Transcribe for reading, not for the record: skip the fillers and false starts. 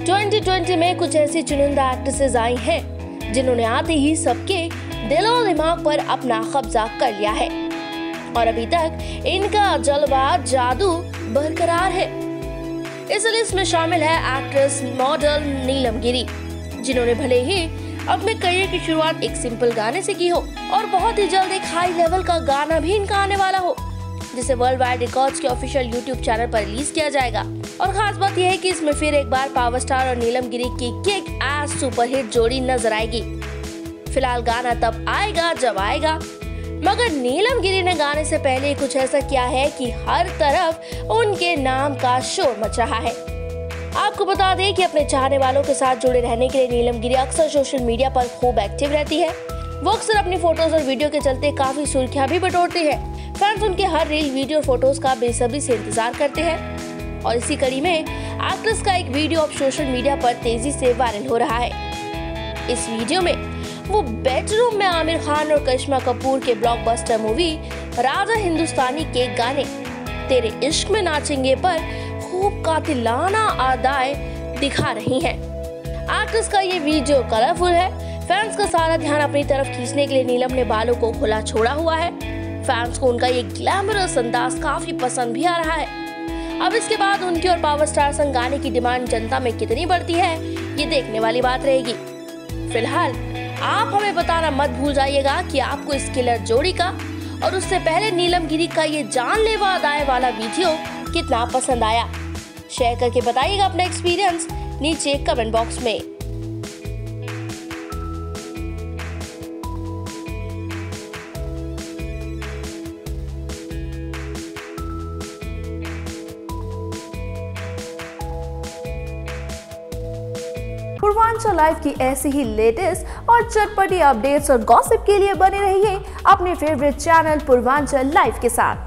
2020 में कुछ ऐसी चुनिंदा एक्ट्रेसेस आई हैं जिन्होंने आते ही सबके दिल और दिमाग पर अपना कब्जा कर लिया है और अभी तक इनका जलवा जादू बरकरार है। इस लिस्ट में शामिल है एक्ट्रेस मॉडल नीलम गिरी, जिन्होंने भले ही अपने करियर की शुरुआत एक सिंपल गाने से की हो और बहुत ही जल्द एक हाई लेवल का गाना भी इनका आने वाला हो, जिसे वर्ल्ड वाइड रिकॉर्ड्स के ऑफिशियल यूट्यूब चैनल पर रिलीज किया जाएगा। और खास बात यह है कि इसमें फिर एक बार पावर स्टार और नीलम गिरी की किक एस सुपरहिट जोड़ी नजर आएगी। फिलहाल गाना तब आएगा जब आएगा, मगर नीलम गिरी ने गाने से पहले कुछ ऐसा किया है कि हर तरफ उनके नाम का शोर मच रहा है। आपको बता दें कि अपने चाहने वालों के साथ जुड़े रहने के लिए नीलम गिरी अक्सर सोशल मीडिया पर खूब एक्टिव रहती है। वो अक्सर अपनी फोटोज और वीडियो के चलते काफी सुर्खियां भी बटोरती है। फैंस उनके हर रील, वीडियो, फोटोज का बेसब्री से इंतजार करते हैं और इसी कड़ी में एक्ट्रेस का एक वीडियो अब सोशल मीडिया पर तेजी से वायरल हो रहा है। इस वीडियो में वो बेडरूम में आमिर खान और करिश्मा कपूर के ब्लॉकबस्टर मूवी राजा हिंदुस्तानी के गाने तेरे इश्क में नाचेंगे पर खूब कातिलाना अदाएं दिखा रही हैं। एक्ट्रेस का ये वीडियो कलरफुल है। फैंस का सारा ध्यान अपनी तरफ खींचने के लिए नीलम ने बालों को खुला छोड़ा हुआ है। फैंस को उनका ये ग्लैमरस अंदाज काफी पसंद भी आ रहा है। अब इसके बाद उनकी और पावर स्टार संग गाने की डिमांड जनता में कितनी बढ़ती है, ये देखने वाली बात रहेगी। फिलहाल आप हमें बताना मत भूल जाइएगा कि आपको इस किलर जोड़ी का और उससे पहले नीलम गिरी का ये जानलेवा अदाएं वाला वीडियो कितना पसंद आया। शेयर करके बताइएगा अपना एक्सपीरियंस नीचे कमेंट बॉक्स में। पूर्वांचल लाइव की ऐसी ही लेटेस्ट और चटपटी अपडेट्स और गॉसिप के लिए बने रहिए अपने फेवरेट चैनल पूर्वांचल लाइव के साथ।